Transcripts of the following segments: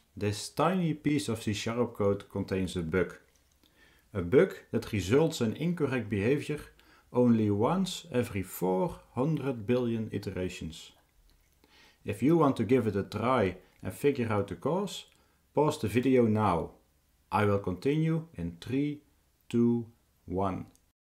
This tiny piece of C# code contains a bug. A bug that results in incorrect behavior only once every 400 billion iterations. If you want to give it a try and figure out the cause, pause the video now. I will continue in 3, 2, 1.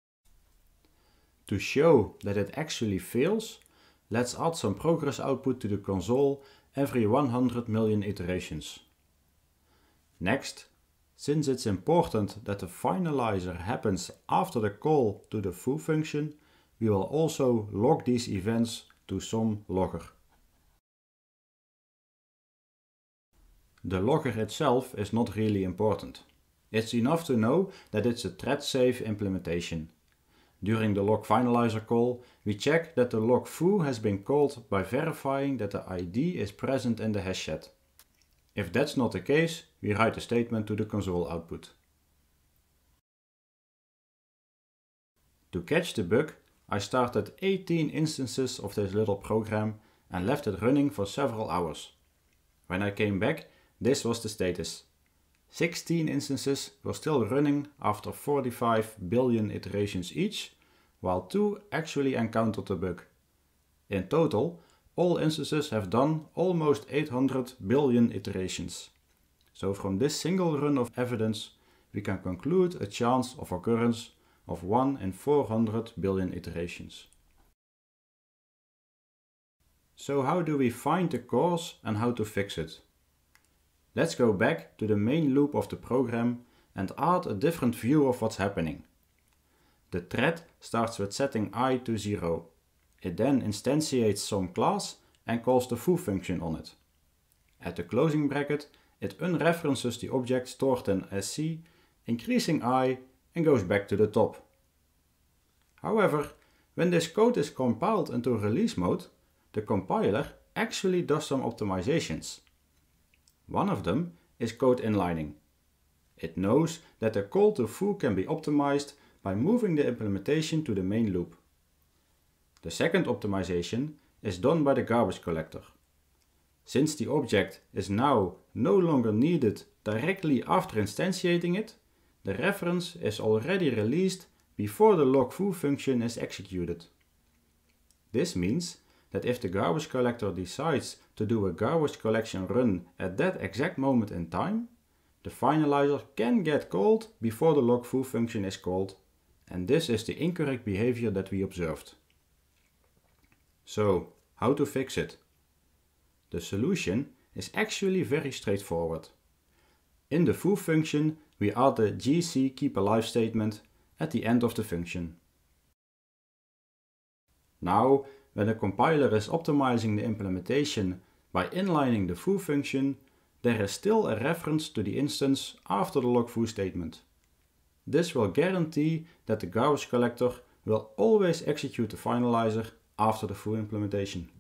To show that it actually fails, let's add some progress output to the console every 100 million iterations. Next, since it's important that the finalizer happens after the call to the foo function, we will also log these events to some logger. The logger itself is not really important. It's enough to know that it's a thread-safe implementation. During the log finalizer call, we check that the log foo has been called by verifying that the ID is present in the hash set. If that's not the case, we write a statement to the console output. To catch the bug, I started 18 instances of this little program and left it running for several hours. When I came back, this was the status. 16 instances were still running after 45 billion iterations each, while 2 actually encountered the bug. In total, all instances have done almost 800 billion iterations. So from this single run of evidence, we can conclude a chance of occurrence of 1 in 400 billion iterations. So how do we find the cause and how to fix it? Let's go back to the main loop of the program and add a different view of what's happening. The thread starts with setting I to 0. It then instantiates some class and calls the foo function on it. At the closing bracket, it unreferences the object stored in SC, increasing I, and goes back to the top. However, when this code is compiled into release mode, the compiler actually does some optimizations. One of them is code inlining. It knows that the call to foo can be optimized by moving the implementation to the main loop. The second optimization is done by the garbage collector. Since the object is now no longer needed directly after instantiating it, the reference is already released before the log foo function is executed. This means that if the garbage collector decides to do a garbage collection run at that exact moment in time, the finalizer can get called before the log foo function is called, and this is the incorrect behavior that we observed. So, how to fix it? The solution is actually very straightforward. In the foo function, we add the gc keep alive statement at the end of the function. Now, when the compiler is optimizing the implementation by inlining the foo function, there is still a reference to the instance after the log foo statement. This will guarantee that the garbage collector will always execute the finalizer after the foo implementation.